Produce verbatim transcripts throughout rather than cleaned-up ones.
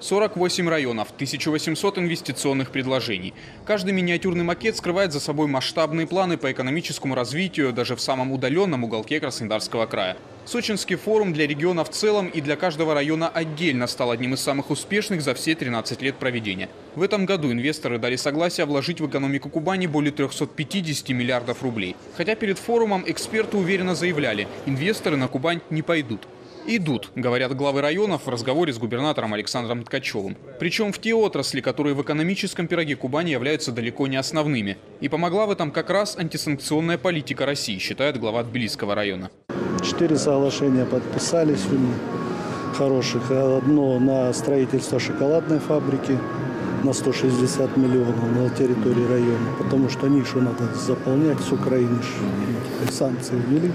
сорок восемь районов, тысяча восемьсот инвестиционных предложений. Каждый миниатюрный макет скрывает за собой масштабные планы по экономическому развитию даже в самом удаленном уголке Краснодарского края. Сочинский форум для региона в целом и для каждого района отдельно стал одним из самых успешных за все тринадцать лет проведения. В этом году инвесторы дали согласие вложить в экономику Кубани более трёхсот пятидесяти миллиардов рублей. Хотя перед форумом эксперты уверенно заявляли, инвесторы на Кубань не пойдут. Идут, говорят главы районов в разговоре с губернатором Александром Ткачевым. Причем в те отрасли, которые в экономическом пироге Кубани являются далеко не основными. И помогла в этом как раз антисанкционная политика России, считает глава Тбилисского района. Четыре соглашения подписали сегодня хороших. Одно на строительство шоколадной фабрики на сто шестьдесят миллионов на территории района. Потому что нишу надо заполнять с Украины. Санкции ввели.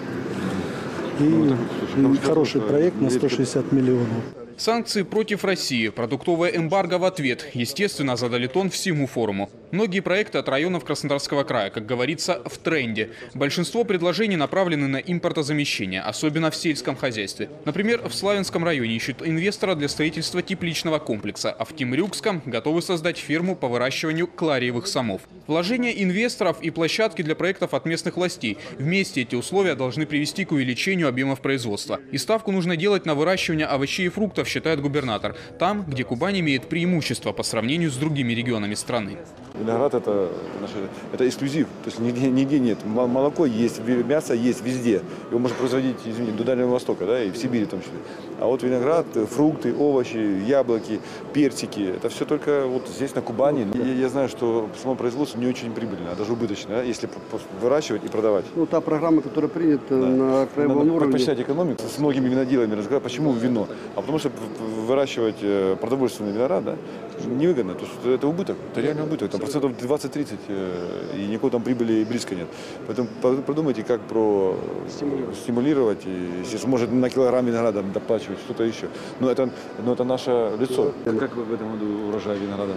И хороший проект на сто шестьдесят миллионов. Санкции против России, продуктовое эмбарго в ответ, естественно, задали тон всему форуму. Многие проекты от районов Краснодарского края, как говорится, в тренде. Большинство предложений направлены на импортозамещение, особенно в сельском хозяйстве. Например, в Славянском районе ищут инвестора для строительства тепличного комплекса, а в Темрюкском готовы создать фирму по выращиванию клариевых сомов. Вложения инвесторов и площадки для проектов от местных властей. Вместе эти условия должны привести к увеличению объемов производства. И ставку нужно делать на выращивание овощей и фруктов, считает губернатор, там, где Кубань имеет преимущество по сравнению с другими регионами страны. Виноград это, это эксклюзив, то есть нигде, нигде нет. Молоко есть, мясо есть везде. Его можно производить, извините, до Дальнего Востока, да, и в Сибири в том числе. А вот виноград, фрукты, овощи, яблоки, персики, это все только вот здесь на Кубани. Я, я знаю, что само производство не очень прибыльно, а даже убыточно, да, если выращивать и продавать. Ну, та программа, которая принята, да, на краевом уровне. Предпочитать экономику. С многими виноделами разговариваю, почему вино? А потому что выращивать продовольственный виноград, да, невыгодно. То есть это убыток, это реально убыток. Там процентов двадцать-тридцать, и никакой там прибыли близко нет. Поэтому подумайте, как про стимулировать, стимулировать и, если сможет на килограмм винограда доплачивать, что-то еще. Но это, но это наше лицо. Как в этом году урожай винограда?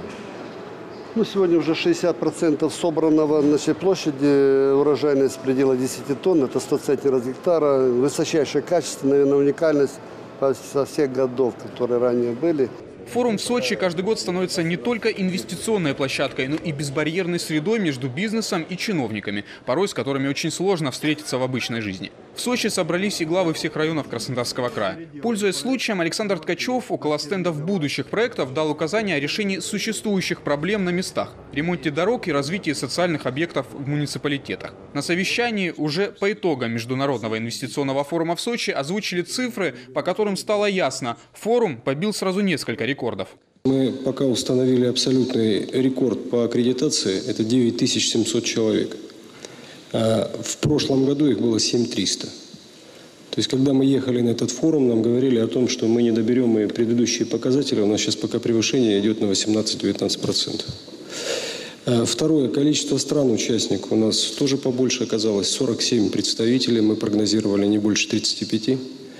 Ну, сегодня уже шестьдесят процентов собранного на всей площади, урожайность предела десяти тонн, это сто центнеров с гектара, высочайшее качество, наверное, уникальность со всех годов, которые ранее были. Форум в Сочи каждый год становится не только инвестиционной площадкой, но и безбарьерной средой между бизнесом и чиновниками, порой с которыми очень сложно встретиться в обычной жизни. В Сочи собрались и главы всех районов Краснодарского края. Пользуясь случаем, Александр Ткачев около стендов будущих проектов дал указания о решении существующих проблем на местах, ремонте дорог и развитии социальных объектов в муниципалитетах. На совещании уже по итогам Международного инвестиционного форума в Сочи озвучили цифры, по которым стало ясно – форум побил сразу несколько рекордов. Мы пока установили абсолютный рекорд по аккредитации – это девять тысяч семьсот человек. В прошлом году их было семь тысяч триста. То есть, когда мы ехали на этот форум, нам говорили о том, что мы не доберем и предыдущие показатели. У нас сейчас пока превышение идет на восемнадцать-девятнадцать процентов. Второе. Количество стран-участников у нас тоже побольше оказалось. сорок семь представителей. Мы прогнозировали не больше тридцати пяти.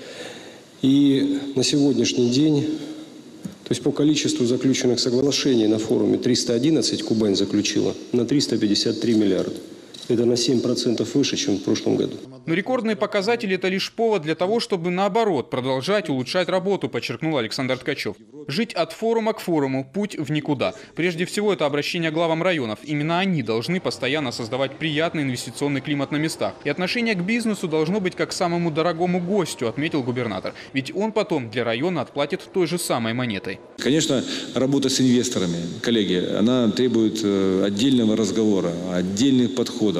И на сегодняшний день, то есть по количеству заключенных соглашений на форуме триста одиннадцать Кубань заключила на триста пятьдесят три миллиарда. Это на семь процентов выше, чем в прошлом году. Но рекордные показатели – это лишь повод для того, чтобы, наоборот, продолжать улучшать работу, подчеркнул Александр Ткачев. Жить от форума к форуму – путь в никуда. Прежде всего, это обращение к главам районов. Именно они должны постоянно создавать приятный инвестиционный климат на местах. И отношение к бизнесу должно быть как к самому дорогому гостю, отметил губернатор. Ведь он потом для района отплатит той же самой монетой. Конечно, работа с инвесторами, коллеги, она требует отдельного разговора, отдельных подходов.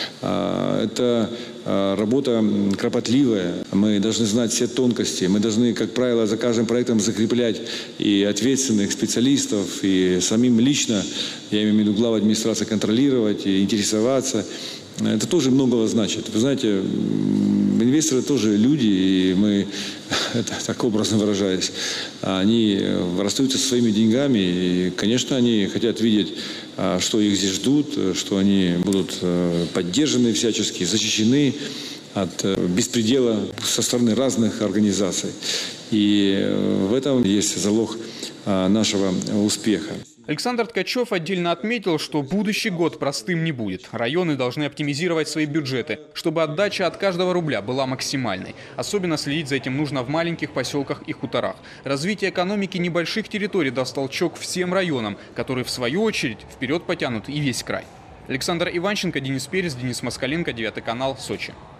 Это работа кропотливая. Мы должны знать все тонкости. Мы должны, как правило, за каждым проектом закреплять и ответственных специалистов, и самим лично, я имею в виду главу администрации, контролировать и интересоваться. Это тоже многого значит. Вы знаете, инвесторы тоже люди, и мы, это так образно выражаясь, они расстаются со своими деньгами, и, конечно, они хотят видеть, что их здесь ждут, что они будут поддержаны всячески, защищены от беспредела со стороны разных организаций. И в этом есть залог нашего успеха. Александр Ткачев отдельно отметил, что будущий год простым не будет. Районы должны оптимизировать свои бюджеты, чтобы отдача от каждого рубля была максимальной. Особенно следить за этим нужно в маленьких поселках и хуторах. Развитие экономики небольших территорий даст толчок всем районам, которые в свою очередь вперед потянут и весь край. Александр Иванченко, Денис Перец, Денис Москаленко, девятый канал, Сочи.